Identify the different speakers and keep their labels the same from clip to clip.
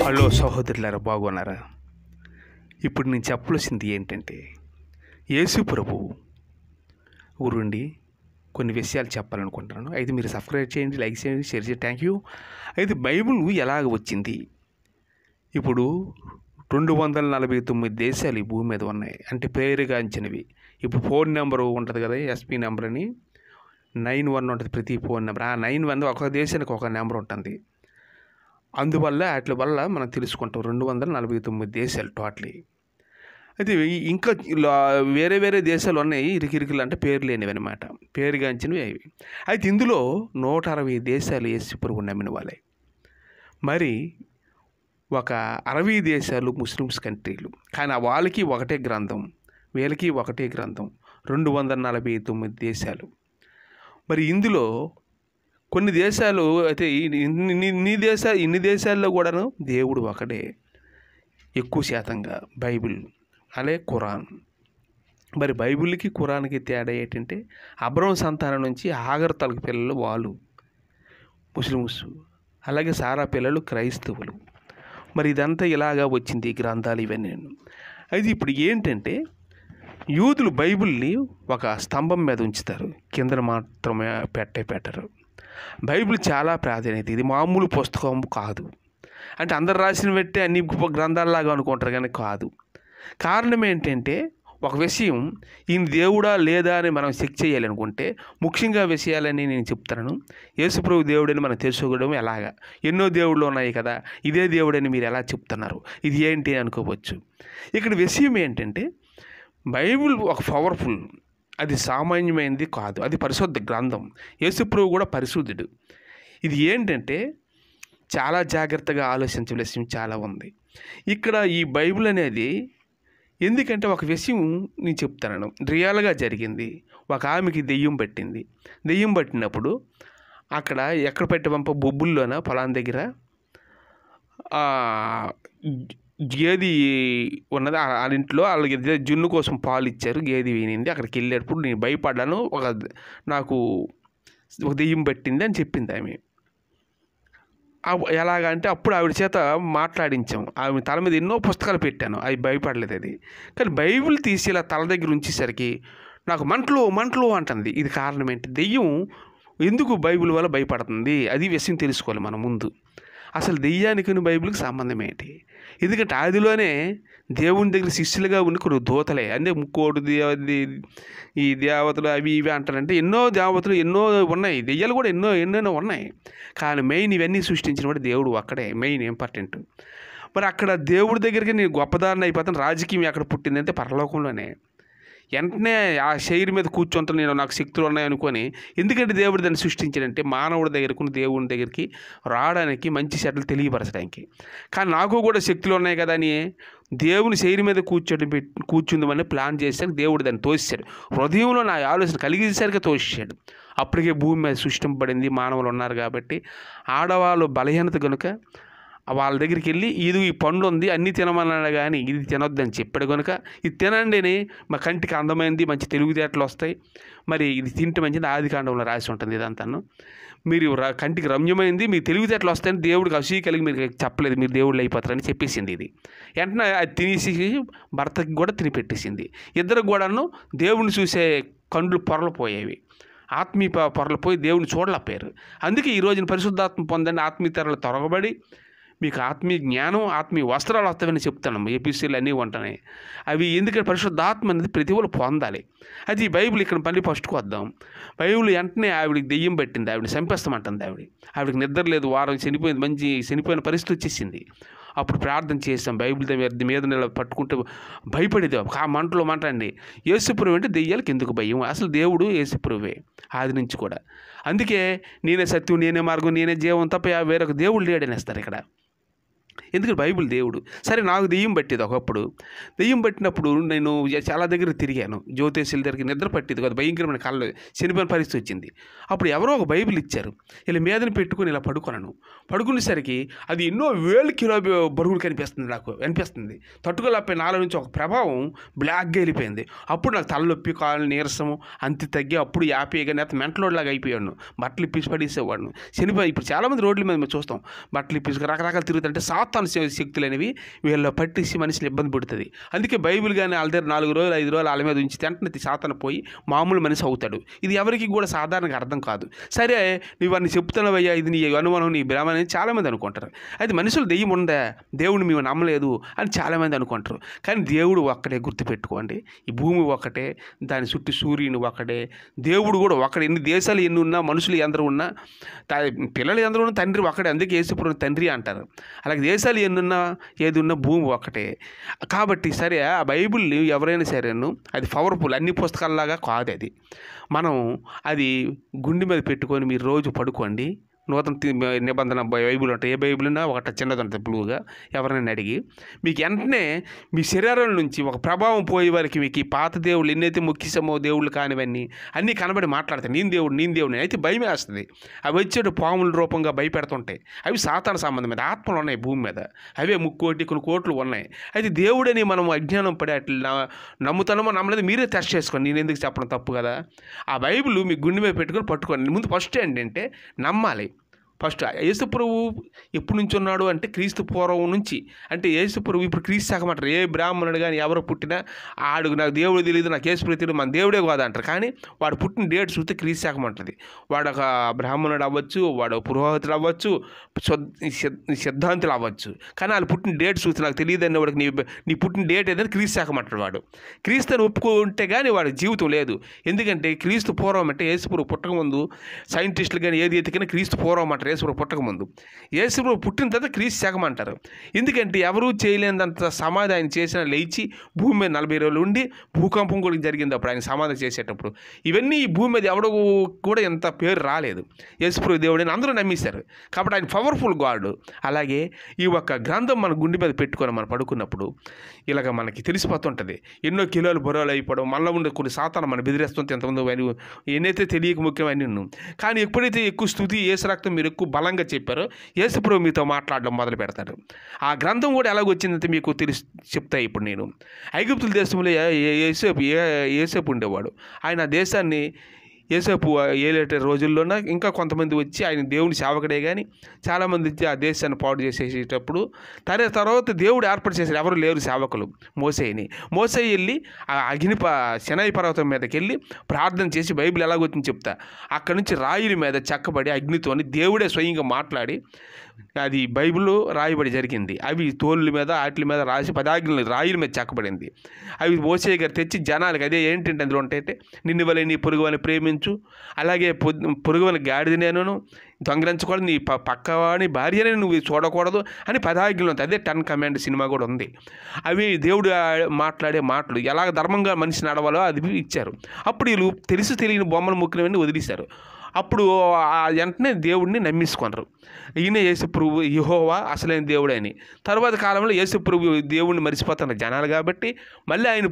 Speaker 1: Hello సహోదరులారా, బాగున్నారా? ఇప్పుడు నేను చెప్పవలసింది ఏంటంటే, యేసు ప్రభువు ఊరుండి కొన్ని విషయాలు చెప్పాలనుకుంటున్నాను. అయితే మీరు సబ్స్క్రైబ్ చేయండి, లైక్ చేయండి, షేర్ చేయండి. Thank you. అయితే బైబిల్ ఎలాగ వచ్చింది? ఇప్పుడు 249 దేశాలు ఈ భూమి మీద ఉన్నాయి, అంటే పేరుగాంచినవి. ఇప్పుడు ఫోన్ నెంబరు ఉంటుంది కదా, ఎస్పీ నెంబర్ అని 91 ఉంటుంది ప్రతి ఫోన్ నెంబర్. ఆ 91 ఒక దేశానికి ఒక నెంబర్ ఉంటుంది. అందువల్ల వాటి వల్ల మనం తెలుసుకుంటాం 249 దేశాలు టోటలీ. అయితే ఇంకా వేరే వేరే దేశాలు ఉన్నాయి, ఇరికిరికిలు అంటే పేరు లేనివి అనమాట, పేరుగాంచినవి అవి. అయితే ఇందులో 160 దేశాలు యేసు ప్రభువు నమ్మిన వాళ్ళే. మరి ఒక 60 దేశాలు ముస్లిమ్స్ కంట్రీలు, కానీ వాళ్ళకి ఒకటే గ్రంథం, వీళ్ళకి ఒకటే గ్రంథం. 249 దేశాలు. మరి ఇందులో కొన్ని దేశాలు అయితే ఇన్ని దేశాల్లో కూడాను దేవుడు ఒకడే ఎక్కువ శాతంగా, బైబిల్ అలాగే ఖురాన్. మరి బైబిల్కి ఖురాన్కి తేడా ఏంటంటే, అబ్రహం సంతానం నుంచి హాగర్ తలకు పిల్లలు వాళ్ళు ముస్లిమ్స్, అలాగే సారా పిల్లలు క్రైస్తవులు. మరి ఇదంతా ఇలాగా వచ్చింది ఈ గ్రంథాలు ఇవన్నీ. అయితే ఇప్పుడు ఏంటంటే, యూదులు బైబిల్ని ఒక స్తంభం మీద ఉంచుతారు, కింద మాత్రమే పెట్టరు. బైబిల్ చాలా ప్రాధాన్యత, ఇది మామూలు పుస్తకం కాదు. అంటే అందరు రాసిన పెట్టే అన్ని గ్రంథాలలాగా అనుకుంటారు, కానీ కాదు. కారణం ఏంటంటే, ఒక విషయం ఈయన దేవుడా లేదా అని మనం చెక్ చేయాలనుకుంటే ముఖ్యంగా విషయాలని నేను చెప్తాను. యేసుప్రభు దేవుడని మనం తెలుసుకోవడం ఎలాగా? ఎన్నో దేవుళ్ళు ఉన్నాయి కదా, ఇదే దేవుడని మీరు ఎలా చెప్తున్నారు, ఇది ఏంటి అనుకోవచ్చు. ఇక్కడ విషయం ఏంటంటే, బైబిల్ ఒక పవర్ఫుల్, అది సామాన్యమైనది కాదు, అది పరిశుద్ధ గ్రంథం. యేసుప్రభు కూడా పరిశుద్ధుడు. ఇది ఏంటంటే చాలా జాగ్రత్తగా ఆలోచించే విషయం చాలా ఉంది ఇక్కడ ఈ బైబిల్ అనేది. ఎందుకంటే ఒక విషయం నేను చెప్తాను, రియల్గా జరిగింది. ఒక ఆమెకి దెయ్యం పట్టింది. దెయ్యం పట్టినప్పుడు అక్కడ ఎక్కడ పెట్టి బొబ్బుల్లోన పొలం దగ్గర గేది ఉన్నది. ఆ ఇంట్లో వాళ్ళకి జున్ను కోసం పాలు ఇచ్చారు, గేది వినింది. అక్కడికి వెళ్ళేటప్పుడు నేను భయపడ్డాను, నాకు ఒక దెయ్యం పట్టింది అని చెప్పింది ఆమె. ఎలాగంటే అప్పుడు ఆవిడ చేత మాట్లాడించాం, ఆమె తల మీద ఎన్నో పుస్తకాలు పెట్టాను, అవి భయపడలేదు అది. కానీ బైబిల్ తీసి ఇలా తల దగ్గర ఉంచేసరికి నాకు మంటలు అంటుంది. ఇది కారణం ఏంటి? దెయ్యం ఎందుకు బైబిల్ వల్ల భయపడుతుంది, అది విషయం తెలుసుకోవాలి మనం ముందు. అసలు దెయ్యానికి బైబిల్కి సంబంధం ఏంటి? ఎందుకంటే ఆదిలోనే దేవుని దగ్గర శిష్యులుగా ఉన్న కొన్ని దూతలే, అంటే ముక్కోడు ఈ దేవతలు అవి ఇవి అంటారంటే ఎన్నో దేవతలు ఎన్నో ఉన్నాయి, దెయ్యాలు కూడా ఎన్నో ఉన్నాయి. కానీ మెయిన్ ఇవన్నీ సృష్టించిన వాడు దేవుడు ఒక్కడే, మెయిన్ ఇంపార్టెంట్. మరి అక్కడ దేవుడి దగ్గరికి నేను గొప్పదారిని అయిపోతాను. రాజకీయం ఎక్కడ పుట్టిందంటే పరలోకంలోనే. వెంటనే ఆ శరీరం మీద కూర్చుంటాను నేను, నాకు శక్తులు ఉన్నాయనుకొని. ఎందుకంటే దేవుడు దాన్ని సృష్టించాడంటే మానవుడి దగ్గరకు దేవుని దగ్గరికి రావడానికి, మంచి చెడ్డలు తెలియపరచడానికి. కానీ నాకు కూడా శక్తులు ఉన్నాయి కదా అని దేవుని శరీరం మీద కూర్చుందామని ప్లాన్ చేశాడు. దేవుడు దాన్ని తోసాడు, హృదయంలో నా ఆలోచన కలిగేసరికి తోసాడు. అప్పటికే భూమి మీద సృష్టింపబడింది, మానవులు ఉన్నారు కాబట్టి. ఆడవాళ్ళు బలహీనత కనుక వాళ్ళ దగ్గరికి వెళ్ళి ఇది ఈ పండు ఉంది అన్నీ తినమన్నాడు, కానీ ఇది తినొద్దని చెప్పాడు కనుక ఇది తినండి అని మా కంటికి అందమైంది, మంచి తెలివితేటలు వస్తాయి, మరి ఇది తింటే మంచిది, ఆదికాండంలో రాసి ఉంటుంది ఇదంతాను. మీరు కంటికి రమ్యమైంది, మీ తెలివితేటలు వస్తాయని దేవుడికి అసూయ కలిగి మీరు చెప్పలేదు, మీరు దేవుళ్ళు అయిపోతారని చెప్పేసింది. ఇది వెంటనే అది తినేసి భర్తకి కూడా తినిపెట్టేసింది. ఇద్దరు కూడాను దేవుడిని చూసే కండ్లు పొరలిపోయేవి, ఆత్మీయ పొరలు పోయి దేవుడిని చూడలేకపోయారు. అందుకే ఈ రోజున పరిశుద్ధాత్మ పొందండి, ఆత్మీయ తెరలు తొరగబడి మీకు ఆత్మీయ జ్ఞానం, ఆత్మీయ వస్త్రాలు వస్తాయని చెప్తాను. ఏపీసీలు అన్నీ ఉంటాయి అవి. ఎందుకంటే పరిశుద్ధాత్మ అనేది ప్రతి వాళ్ళు పొందాలి. అది ఈ బైబిల్ ఇక్కడ మళ్ళీ ఫస్ట్కి వద్దాం. బైబిల్ వెంటనే ఆవిడకి దెయ్యం పట్టింది, ఆవిడని చంపేస్తామంటుంది. ఆవిడకి నిద్ర లేదు, వారం చనిపోయింది, చనిపోయిన పరిస్థితి వచ్చేసింది. అప్పుడు ప్రార్థన చేసాం, బైబిల్ మీద పట్టుకుంటే భయపడేది. ఆ మంట అండి. యేసుప్రభు అంటే దెయ్యాలకు ఎందుకు భయం? అసలు దేవుడు యేసుప్రభువే ఆది నుంచి కూడా. అందుకే నేనే సత్యం, నేనే మార్గం, నేనే జీవం తప్ప వేరొక దేవుడు లేడనేస్తారు ఇక్కడ. ఎందుకంటే బైబిల్ దేవుడు. సరే, నాకు దెయ్యం పట్టేది ఒకప్పుడు. దెయ్యం పట్టినప్పుడు నేను చాలా దగ్గర తిరిగాను, జ్యోతిష్యుల దగ్గరికి. నిద్ర పట్టేది కదా, భయంకరమైన కళ్ళు, చనిపోయిన పరిస్థితి వచ్చింది. అప్పుడు ఎవరో ఒక బైబిల్ ఇచ్చారు, ఇలా మీదని పెట్టుకుని ఇలా పడుకునేసరికి అది ఎన్నో వేల కిలో బరువులు అనిపిస్తుంది. తట్టుకోలేకపోయి నాలో నుంచి ఒక ప్రభావం బ్లాక్గా వెళ్ళిపోయింది. అప్పుడు నాకు తలనొప్పి, కాళ్ళు నీరసము అంత తగ్గి అప్పుడు యాపీగా నేత మెంటలోడ్లాగా అయిపోయాను. బట్టలు ఇప్పించి పడేసేవాడిను. చనిపోయి ఇప్పుడు చాలామంది రోడ్ల మీద మేము చూస్తాం, బట్టలు ఇప్పించి రకరకాలు తిరుగుతుంటే సాతాను శక్తులు అనేవి వీళ్ళ పట్టేసి మనిషిని ఇబ్బంది పెడుతుంది. అందుకే బైబిల్ కానీ వాళ్ళ దగ్గర 4 రోజులు 5 రోజులు వాళ్ళ మీద ఉంచితే వెంటనే సాతాను పోయి మామూలు మనిషి అవుతాడు. ఇది ఎవరికి కూడా సాధారణంగా అర్థం కాదు. సరే నువ్వు అన్ని చెప్తున్నావయ్యా, ఇది నీ అనుమానం, నీ భ్రమ అని చాలామంది అనుకుంటారు. అయితే మనుషులు దెయ్యం ఉందా, దేవుడు మేము నమ్మలేదు అని చాలామంది అనుకుంటారు. కానీ దేవుడు ఒక్కడే, గుర్తుపెట్టుకోండి. ఈ భూమి ఒక్కటే, దాని చుట్టూ సూర్యుని ఒక్కడే, దేవుడు కూడా ఒక్కడే. ఎన్ని దేశాలు ఎన్ని ఉన్నా, మనుషులు ఎందరూ ఉన్నా, పిల్లలు ఎందరూ ఉన్నా తండ్రి ఒక్కడే. అందుకే యేసుప్రభుని తండ్రి అంటారు. అలాగే దేశాలు ఎన్నున్నా ఏది ఉన్నా భూమి ఒక్కటే. కాబట్టి సరే ఆ బైబిల్ని ఎవరైనా సరేను అది పవర్ఫుల్, అన్ని పుస్తకాలలాగా కాదు. అది మనం అది గుండె మీద పెట్టుకొని మీరు రోజు పడుకోండి. నూతన నిబంధన బైబిల్ ఉంటాయి. ఏ బైబిల్ ఉన్నా ఒకటి చిన్నది ఉంటుంది బ్లూగా, ఎవరైనా అడిగి మీకు వెంటనే మీ శరీరం నుంచి ఒక ప్రభావం పోయే వరకు మీకు ఈ పాత దేవుళ్ళు ఎన్నైతే ముఖ్యసమో దేవుళ్ళు కానివన్నీ అన్నీ కనబడి మాట్లాడతాయి. నేను దేవుడిని అయితే భయం వేస్తుంది. అవి వచ్చేటు పాముల రూపంగా భయపెడుతుంటాయి. అవి సాతాను సంబంధమైన ఆత్మలు ఉన్నాయి భూమి మీద. అవే 3 కొన్ని కోట్లు ఉన్నాయి. అయితే దేవుడని మనం అజ్ఞానం పడి అట్లా నమ్ముతానమో నమ్మలేదు మీరే టెస్ట్ చేసుకోండి. నేను ఎందుకు చెప్పడం తప్పు కదా. ఆ బైబిల్ మీ గుండె మీద పెట్టుకొని పట్టుకోండి. ముందు ఫస్ట్ ఏంటంటే నమ్మాలి. ఫస్ట్ యేసుప్రభు ఎప్పటి నుంచి ఉన్నాడు అంటే క్రీస్తు పూర్వం నుంచి. అంటే యేసుప్రభు ఇప్పుడు క్రీస్తు శాఖం అంటారు. ఏ బ్రాహ్మణుడు కానీ ఎవరు పుట్టినా ఆడు నాకు దేవుడు తెలియదు, నాకు యేసుప్రభు తెలియదు, మన దేవుడే కాదు అంటారు. కానీ వాడు పుట్టిన డేట్ చూస్తే క్రీస్తు శాఖం అంటుంది. వాడు ఒక బ్రాహ్మణుడు అవ్వచ్చు, వాడు పురోహితుడు అవ్వచ్చు, సిద్ధాంతులు అవ్వచ్చు. కానీ వాళ్ళు పుట్టిన డేట్ చూస్తే నాకు తెలియదు అనే వాడికి నీ పుట్టిన డేట్ ఏదైనా క్రీస్తు శాఖం అంటాడు. వాడు క్రీస్తుని ఒప్పుకుంటే కానీ వాడి జీవితం లేదు. ఎందుకంటే క్రీస్తు పూర్వం అంటే యేసుప్రభు పుట్టకముందు సైంటిస్టులు కానీ ఏది ఎతికినా క్రీస్తు పూర్వం అంటారు. యేసుప్రభు పుట్టకముందు. యేసుప్రభు పుట్టిన తర్వాత క్రీస్తు శాఖం అంటారు. ఎందుకంటే ఎవరూ చేయలేనంత సమాధి ఆయన చేసిన లేచి భూమి మీద 40 రోజులు ఉండి భూకంపం కూడా జరిగింది అప్పుడు ఆయన సమాధి చేసేటప్పుడు. ఇవన్నీ ఈ భూమి మీద ఎవడో కూడా ఎంత పేరు రాలేదు. యేసుప్రభు దేవుడని అందరూ నమ్మేశారు. కాబట్టి ఆయన పవర్ఫుల్ గాడ్. అలాగే ఈ ఒక్క గ్రంథం మన గుండె మీద పెట్టుకొని మనం పడుకున్నప్పుడు ఇలాగ మనకి తెలిసిపోతుంటుంది. ఎన్నో కిలోలు బొరలు అయిపోవడం, మళ్ళీ ఉండే కొన్ని సాతాను మనం బెదిరేస్తుంటే ఎంతమంది ఏనైతే తెలియక ముఖ్యమైన. కానీ ఎప్పుడైతే ఎక్కువ స్తుతి యేసు రక్తం మీరు ఎక్కువ బలంగా చెప్పారో యేసుప్రభు మీతో మాట్లాడడం మొదలు పెడతాడు. ఆ గ్రంథం కూడా ఎలాగొచ్చిందంటే మీకు చెప్తాయి. ఇప్పుడు నేను ఐగుప్తుల దేశంలో యోసేపు ఉండేవాడు. ఆయన దేశాన్ని యోసేపు ఏలేట రోజుల్లోన ఇంకా కొంతమంది వచ్చి ఆయన దేవుని సేవకుడే కానీ చాలామంది వచ్చి ఆ దేశాన్ని పాడు చేసేటప్పుడు తర్వాత దేవుడు ఏర్పాటు చేశారు. ఎవరు లేరు సేవకులు. మోసే వెళ్ళి ఆ సినాయి పర్వతం మీదకి వెళ్ళి ప్రార్థన చేసి బైబిల్ ఎలాగొచ్చింది చెప్తా. అక్కడి నుంచి రాయిల మీద చెక్కబడి అగ్నితోని దేవుడే స్వయంగా మాట్లాడి అది బైబిల్లో రాయబడి జరిగింది. అవి తోళ్ళ మీద వాటి మీద రాసి 10 ఆజ్ఞలు రాయిల మీద చెక్కబడింది. అవి మోసే గారు తెచ్చి జనాలకి అదే ఏంటంటే అందులో ఉంటాయంటే నిన్ను వలె నీ పొరుగువని ప్రేమించు, అలాగే పొరుగువని గాడిద నేను దొంగలించకూడదు, నీ పక్కవాని భార్యని నువ్వు చూడకూడదు అని 10 ఆజ్ఞలు ఉంటాయి. అదే 10 కమాండ్ సినిమా కూడా ఉంది. అవి దేవుడు మాట్లాడే మాటలు ఎలాగ ధర్మంగా మనిషి నడవాలో అది ఇచ్చారు. అప్పుడు వీళ్ళు తెలియని బొమ్మలు ముఖ్యమని వదిలేశారు. అప్పుడు వెంటనే దేవుడిని నమ్మేసుకున్నారు. ఈయన యేసుప్రభు యెహోవా అసలైన దేవుడు అని. తర్వాత కాలంలో యేసుప్రభు దేవుడిని మరిచిపోతున్న జనాలు కాబట్టి మళ్ళీ ఆయన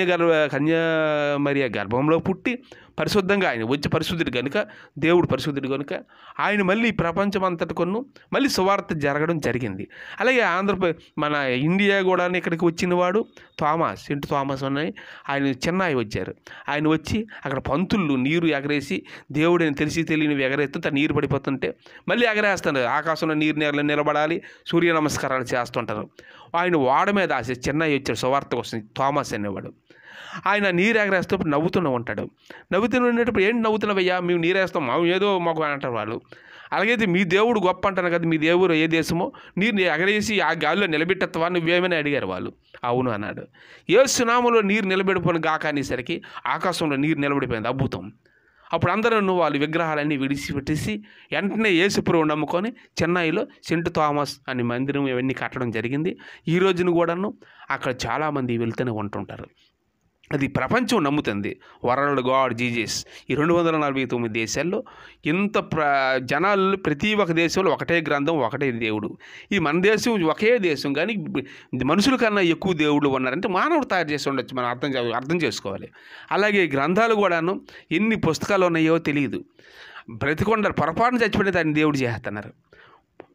Speaker 1: కన్యామరియా గర్భంలో పుట్టి పరిశుద్ధంగా ఆయన వచ్చి పరిశుద్ధుడు కనుక దేవుడు పరిశుద్ధుడు కనుక ఆయన మళ్ళీ ప్రపంచం అంతటి మళ్ళీ సువార్త జరగడం జరిగింది. అలాగే మన ఇండియా కూడా ఇక్కడికి వచ్చిన వాడు సెంట్ థామస్ ఉన్నాయి. ఆయన చెన్నై వచ్చారు. ఆయన వచ్చి అక్కడ పంతులు నీరు ఎగరేసి దేవుడిని తెలియనివి ఎగరేస్తుంటే నీరు పడిపోతుంటే మళ్ళీ ఎగరేస్తున్నారు. ఆకాశంలో నీరు నిలబడాలి, సూర్య నమస్కారాలు చేస్తుంటారు. ఆయన వాడ మీద చెన్నై వచ్చాడు సువార్త కోసం థామస్ అనేవాడు. ఆయన నీరు ఎగరేస్తూ నవ్వుతూనే ఉంటాడు. నవ్వుతున్నప్పుడు ఏంటి నవ్వుతున్నావయ్యా, మేము నీరేస్తాం ఏదో మాకు అంటారు వాళ్ళు. అలాగైతే మీ దేవుడు గొప్ప అంటాను కదా, మీ దేవుడు ఏ దేశమో నీరు ఎగరేసి ఆ గాలిలో నిలబెట్టేస్తావా నువ్వేమని అడిగారు వాళ్ళు. అవును అన్నాడు. యేసు నామములో నీరు నిలబెడిపోయిన గాక అనేసరికి ఆకాశంలో నీరు నిలబడిపోయింది. అద్భుతం. అప్పుడు అందరూ వాళ్ళు విగ్రహాలన్నీ విడిచిపెట్టేసి వెంటనే యేసుప్రభువు నమ్ముకొని చెన్నైలో సెంట్ థామస్ అనే మందిరం ఇవన్నీ కట్టడం జరిగింది. ఈ రోజున కూడాను అక్కడ చాలామంది వెళ్తూనే ఉంటుంటారు. అది ప్రపంచం నమ్ముతుంది. World God Jesus. ఈ 249 దేశాల్లో ఇంత జనాలు ప్రతి ఒక్క దేశంలో ఒకటే గ్రంథం, ఒకటే దేవుడు. ఇది మన దేశం ఒకే దేశం, కానీ మనుషుల కన్నా ఎక్కువ దేవుళ్ళు ఉన్నారంటే మానవుడు తయారు చేసి ఉండొచ్చు. మనం అర్థం చేసుకోవాలి. అలాగే గ్రంథాలు కూడాను ఎన్ని పుస్తకాలు ఉన్నాయో తెలియదు. బ్రతికొండరు పొరపాటున చచ్చిపోయిన దాన్ని దేవుడు చేస్తున్నారు.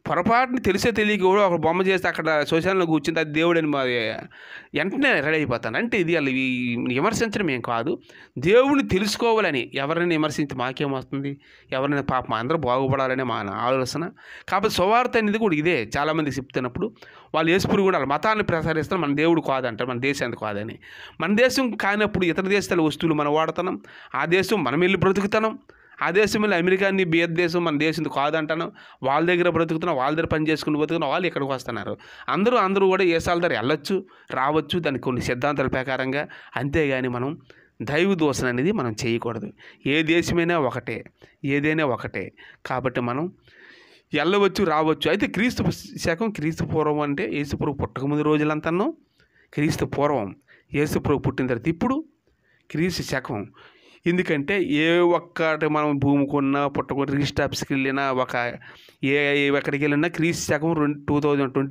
Speaker 1: పొరపాటుని తెలిసే తెలియక కూడా ఒక బొమ్మ చేస్తే అక్కడ శ్మశానంలో కూర్చుంది అది దేవుడని వెంటనే రెడీ అయిపోతాను. అంటే ఇది వాళ్ళు విమర్శించడం ఏం కాదు, దేవుడిని తెలుసుకోవాలని. ఎవరిని విమర్శించి మాకేమొస్తుంది, ఎవరైనా పాపం అందరూ బాగుపడాలనే మా ఆలోచన. కాబట్టి సువార్త అనేది కూడా ఇదే. చాలామంది చెప్తున్నప్పుడు వాళ్ళు యేసుప్రభువు కూడా వాళ్ళ మతాన్ని ప్రసారిస్తారు, మన దేవుడు కాదంటారు, మన దేశానికి కాదని. మన దేశం కానప్పుడు ఇతర దేశాల వస్తువులు మనం వాడుతున్నాం, ఆ దేశం మనం వెళ్ళి బ్రతుకుతున్నాం. ఆ దేశం వెళ్ళి అమెరికాని బీద దేశం మన దేశం కాదంటాను, వాళ్ళ దగ్గర బ్రతుకుతున్నాం, వాళ్ళ దగ్గర పని చేసుకుని బ్రతుకుతున్నాం, వాళ్ళు ఇక్కడికి వస్తున్నారు. అందరూ కూడా ఏసాల దగ్గర వెళ్ళొచ్చు, రావచ్చు, దానికి కొన్ని సిద్ధాంతాల ప్రకారంగా. అంతేగాని మనం దైవ దూషణ అనేది మనం చేయకూడదు. ఏ దేశమైనా ఒకటే, ఏదైనా ఒకటే. కాబట్టి మనం వెళ్ళవచ్చు, రావచ్చు. అయితే క్రీస్తు శకం, క్రీస్తు పూర్వం అంటే యేసుప్రభు పుట్టకముందు రోజులంతాను క్రీస్తు పూర్వం, యేసుప్రభు పుట్టిన తర్వాత ఇప్పుడు క్రీస్తు శకం. ఎందుకంటే ఏ ఒక్కటి మనం భూమి కొన్నా, పుట్టకొని రిజిస్టర్ ఆఫీస్కి వెళ్ళినా, ఎక్కడికి వెళ్ళినా క్రీస్తు శకం 2020